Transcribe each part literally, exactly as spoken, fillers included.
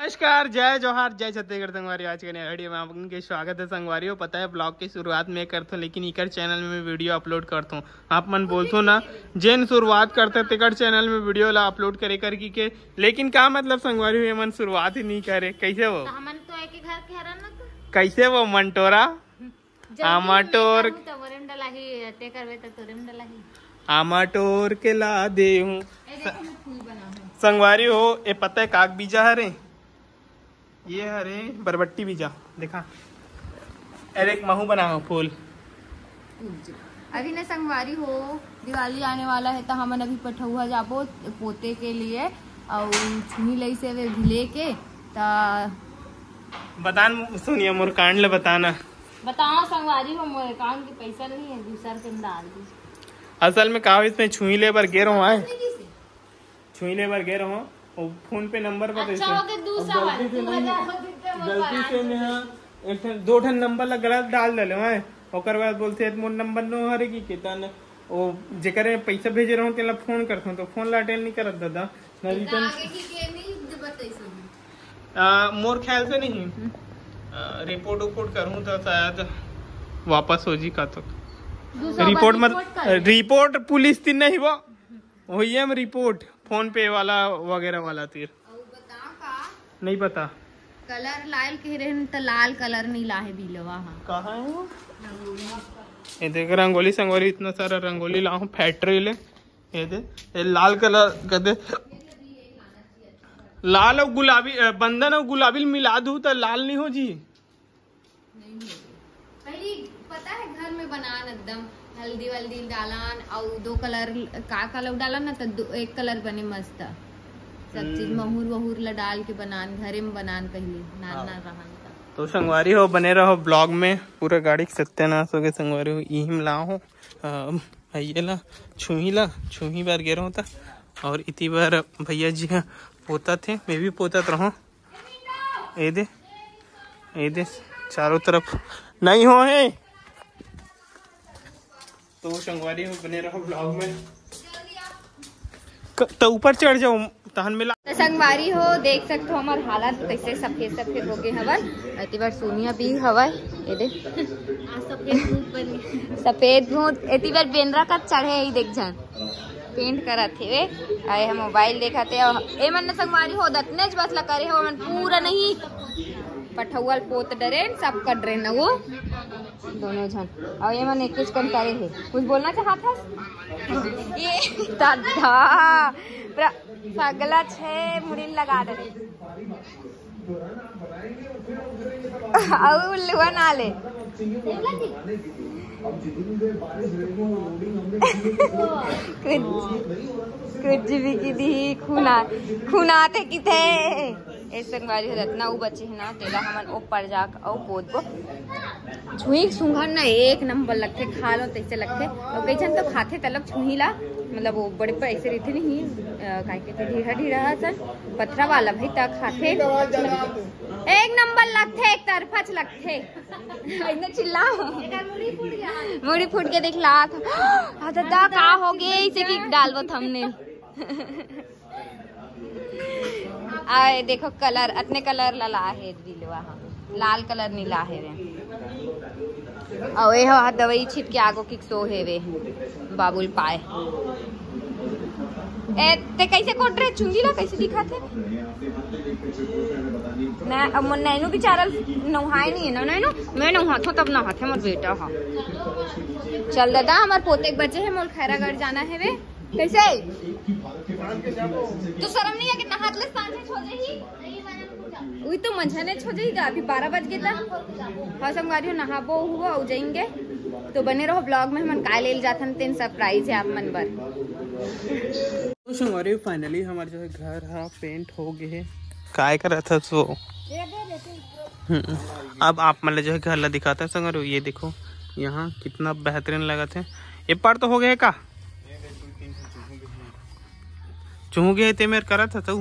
नमस्कार, जय जोहार, जय छत्तीसगढ़ संगवारी। आज के नए वीडियो में आपके स्वागत है संगवारियों। पता है ब्लॉग की शुरुआत में करता हूँ, लेकिन इकर चैनल में वीडियो अपलोड करता हूँ। आप मन बोलते हो ना, जेन शुरुआत करते तिकर चैनल में वीडियो ला अपलोड करे कर की के, लेकिन क्या मतलब संगवारी मन शुरुआत ही नहीं करे। कैसे वो कैसे वो मंटोरा आमाटोर आमाटोर के ला दे हूँ संगवारी हो। ये पता है काक बीजा हरे, ये हरे बरबट्टी बीजा। देखा अरे एक महू बना हो फूल। अभी न संगवारी हो, दिवाली आने वाला है तो हमन अभी पठौआ जाबो पोते के लिए और छुनी लई से वे भिले के ता बतान सुनिए मोर कांड ले बताना। बताओ संगवारी हो, मोर अकाउंट के पैसा नहीं है, दूसर के डाल दी। असल में कहा इसमें छुई ले बर गे रहो आए छुई ले बर गे रहो और फोन पे नंबर बता। अच्छा हो के दूसरा वाला गलती से मैं एक दो ठन नंबर ला गलत डाल दले है। ओकर बाद बोलते मोर नंबर नो हरे की केतन ओ जेकरे पैसा भेजे रहूं तेला फोन करथूं तो फोन ला अटेंड नहीं करत दादा ना रिटर्न आगे की के नहीं बताई सब। आ, मोर ख्याल से नहीं रिपोर्ट उपोर्ट करूं तो शायद वापस हो जी का तो रिपोर्ट मत रिपोर्ट पुलिस तीन नहीं वो वही है रिपोर्ट फोन पे वाला वगैरह वाला तीर बताओ का नहीं पता। कलर लाल कह रहे हैं तो लाल कलर नहीं लाहे बिलवा। हां कहाँ है वो? ये देख रंगोली संगोली इतना सारा रंगोली ला हूँ फैक्ट्री ले। ये दे ये लाल कलर कदे लाल और गुलाबी बंधन और गुलाबी मिला दूँ तो लाल नहीं हो जी। नहीं पहले पता है घर में बनान एकदम हल्दी वल्दी डालन और दो कलर का कलर डालन ना तो एक कलर बने मस्त सब चीज महूर वहूर ला डाल के बनान घरे में बनान पहले नान ना रहन। तो संगवारी हो बने रहो ब्लॉग में, पूरा गाड़ी सत्यानाश हो गए संगवारी हो। इहिम ला हो ये ला छुही ला छुही बार गे रहा था और इतनी बार भैया जी हाँ पोता थे, मैं भी पोता रहा। ये दे ये दे चारों तरफ नहीं हो है तो संगवारी हो बने रहो ब्लॉग में। तो ऊपर चढ़ जाओ तहन मिला संगवारी हो देख सकते हो हमार हालत कैसे सफेद सफेद हो गए हवन। इतनी बार सोनिया भी हवा ये दे सफेद भूत बनी सफेद भूत इतनी बार बेनरा का चढ़े ही देख जान पेंट करा थे वे आए हम मोबाइल देखा थे ए मन संगवारी हो दतने बस ला करे हो मन पूरा नहीं पठौल पोत डरे सब कर रहे न वो दोनों जन और ये मन एक कुछ कम करे है। कुछ बोलना चाहा था ये दादा पगला छे मुड़ी लगा दे और उल्लुआ ना ले कुछ भी की दी खूना खूनाते की थे संगवारी हो रत्ना वो बच्चे है ना तेला हमन ओ पर जा और पोत को छुई सुंघन ना एक नंबर लगते खा लो तैसे लगते और कई जन तो खाते तलब छुई ला मतलब वो बड़े पैसे रहते नहीं काहे के तो ढीरा ढीरा सन पथरा वाला भाई तक खाते एक नंबर लगते एक तरफा लगते इतना चिल्ला मुड़ी फूट के देख ला दादा का हो गए इसे की डालबो हमने आए देखो कलर अपने कलर ला है दिलवा लाल कलर नहीं ला है रे और ये हो दवाई छिट के आगो की सो है वे बाबुल पाए ए ते कैसे कोट रहे चुंगी ला कैसे दिखा थे ना अब मन नैनो बेचारा नहाए नहीं है ना नैनो मैं नहाथो तब नहाथे मोर बेटा हा चल दादा हमार पोते के बच्चे है मोर खैरागढ़ जाना है वे कैसे तो शर्म नहीं है कि नहात ले सांझे छो जाही वही तो मंझने छो जाएगा अभी बारह बज गए था हाँ संगवारी हो नहाबो हुआ हो जाएंगे तो बने रहो ब्लॉग में हम का ले जाथन तेन सरप्राइज है आप मन बर। तो संगवारी फाइनली हमारे जो है घर हा पेंट हो गए काय कर रहा था सो अब आप मतलब जो है घर ला दिखाता है संगवारी। ये देखो यहाँ कितना बेहतरीन लगा थे। ये पार तो हो गए का चूह गए थे मेरे करा था तू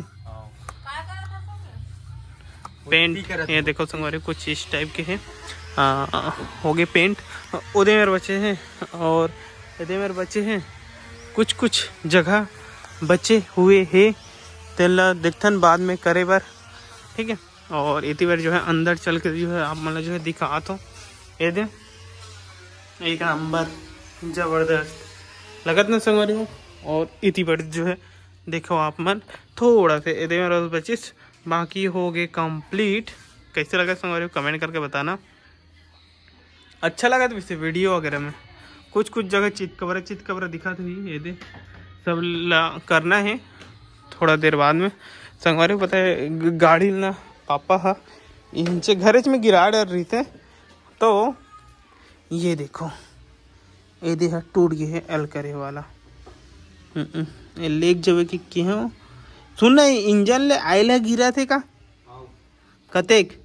पेंट। ये देखो संगवारी कुछ इस टाइप के हैं हो गए पेंट उदय मेरे बच्चे हैं और उदय मेरे बच्चे हैं कुछ कुछ जगह बचे हुए है तेला दिखथन बाद में करे बर ठीक है। और इतनी बार जो है अंदर चल के जो है आप मतलब जो है दिखा तो ये दे एक नंबर जबरदस्त लगत ना संगवारी हो। और इतनी बार जो है देखो आप मन थोड़ा से ये में पच्चीस बाकी हो गए कंप्लीट। कैसे लगा संगवारी हो कमेंट करके बताना। अच्छा लगा तो वैसे वीडियो वगैरह में कुछ कुछ जगह चित कबर चित कबर दिखा थी ये दे सब ला करना है थोड़ा देर बाद में। संगवारी पता है गाड़ी ना पापा हा इनचे घर में गिरा डर रही थे तो ये देखो ये देखा टूट गए है एल करे वाला ये लेक जब की की है सुन ना इंजन ले आयला गिरा थे का कतेक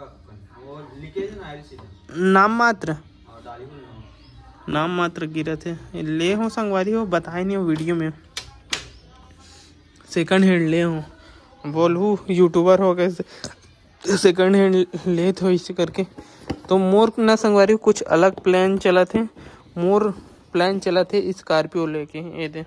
नाम मात्र नाम मात्र गिरा थे ले हो संगवारी हो बताए नहीं हो वीडियो में सेकंड हैंड ले हो बोलू यूट्यूबर हो गए सेकंड हैंड ले तो इसे करके। तो मोर ना संगवारी कुछ अलग प्लान चला थे मोर प्लान चला थे स्कॉर्पियो लेके ये दे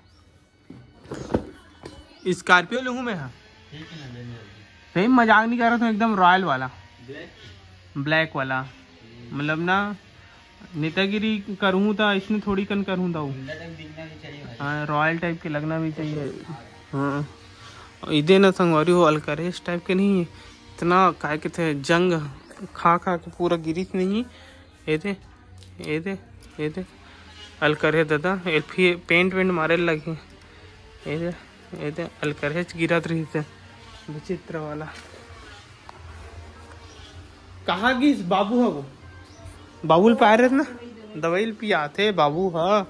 स्कॉर्पियो लूँ मैं। हाँ नहीं मजाक नहीं कर रहा था एकदम रॉयल वाला ब्लैक वाला मतलब ना नेतागिरी करूँ था इसमें थोड़ी कन करूँ था हाँ रॉयल टाइप के लगना भी चाहिए। हाँ इधे ना संगवारी हो अल्करेस टाइप के नहीं इतना काय के थे जंग खा खा के पूरा गिरी नहीं ये दे ये दे ये दे अल्करेस दादा एल्फी पेंट वेंट मारे लगे ये दे ये दे अल्करेस गिरा रही थे विचित्र वाला। कहाँ गिस बाबू है वो बाबुल पा रहे थे ना दवाई पियाते बाबू हाँ।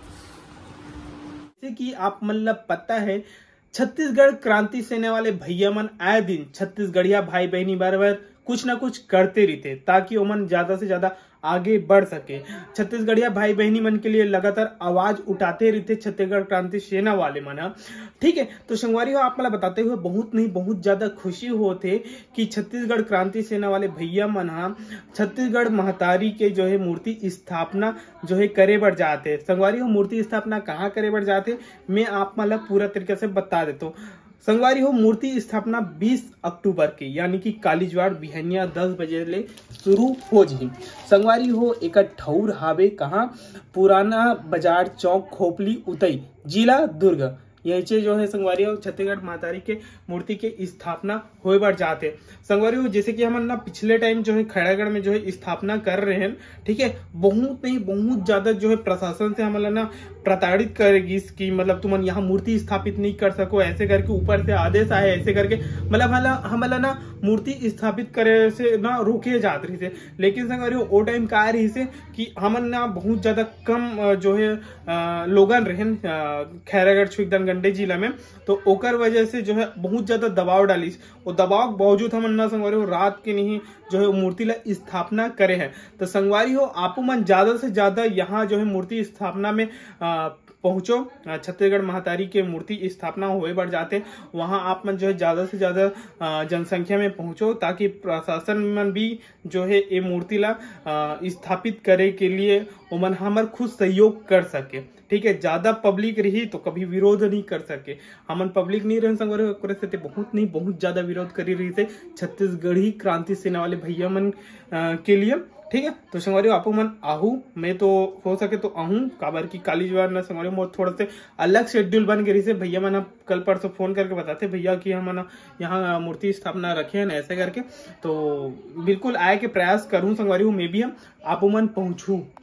जैसे कि आप मतलब पता है छत्तीसगढ़ क्रांति सेना वाले भैया मन आए दिन छत्तीसगढ़िया भाई बहनी बार बार कुछ ना कुछ करते रहते ताकि ओमन ज्यादा से ज्यादा आगे बढ़ सके। छत्तीसगढ़िया भाई बहनी मन के लिए लगातार आवाज उठाते रहते छत्तीसगढ़ क्रांति सेना वाले मन। ठीक है तो संगवारी हो आप मतलब बताते हुए बहुत नहीं बहुत ज्यादा खुशी होते कि छत्तीसगढ़ क्रांति सेना वाले भैया मन छत्तीसगढ़ महतारी के जो है मूर्ति स्थापना जो है करे बढ़ जाते। संगवारी हो मूर्ति स्थापना कहाँ करे बढ़ जाते मैं आप मतलब पूरा तरीके से बता देता हूँ। संगवारी हो मूर्ति स्थापना बीस अक्टूबर के यानी कि कालीजवाड़ बिहनिया दस बजे ले शुरू हो जी। संगवारी हो एक ठौर हावे कहाँ पुराना बाजार चौक खोपली उतई जिला दुर्ग यही जो है संगवारी हो छत्तीसगढ़ मातारी के मूर्ति के स्थापना होए बार जाते। संगवारी हो जैसे कि हम ना पिछले टाइम जो है खड़ागढ़ में जो है स्थापना कर रहे हैं ठीक है बहुत नहीं बहुत ज्यादा जो है प्रशासन से हमारा ना प्रताड़ित करेगी इसकी मतलब तुम यहाँ मूर्ति स्थापित नहीं कर सको ऐसे करके ऊपर से आदेश आए ऐसे करके मतलब हमारा ना मूर्ति स्थापित करे से ना रोके जाते रही थे। लेकिन संगवारी हो वो टाइम का रही से कि हमन ना बहुत ज्यादा कम जो है लोगन रहे खैरागढ़ छुईकदन गंडे जिला में तो ओकर वजह से जो है बहुत ज्यादा दबाव डाली वो दबाव बावजूद हम ना संगवारी हो रात के नहीं जो है मूर्ति ला स्थापना करे हैं। तो संगवारी हो आप मन ज्यादा से ज्यादा यहाँ जो है मूर्ति स्थापना में पहुंचो छत्तीसगढ़ महतारी के मूर्ति स्थापना हुए बढ़ जाते वहां आप मन जो है ज्यादा से ज्यादा जनसंख्या में पहुंचो ताकि प्रशासन मन भी जो है ये मूर्ति ला स्थापित करे के लिए ओमन हमर खुद सहयोग कर सके। ठीक है ज्यादा पब्लिक रही तो कभी विरोध नहीं कर सके हमन पब्लिक नहीं रह संगवारी से बहुत नहीं बहुत ज्यादा विरोध करी रही थे छत्तीसगढ़ी क्रांति सेना वाले भैया मन के लिए। ठीक है तो संगवारी आप मन आहू मैं तो हो सके तो आहू काबर की कालीजवाड़ ना संगवारी मोर थोड़ा से अलग शेड्यूल बन गई से भैया मन कल परसों फोन करके बताते भैया कि हम यहाँ मूर्ति स्थापना रखे हैं ऐसे करके तो बिल्कुल आए के प्रयास करूँ संगवारी मैं भी हम आप मन पहुंचू।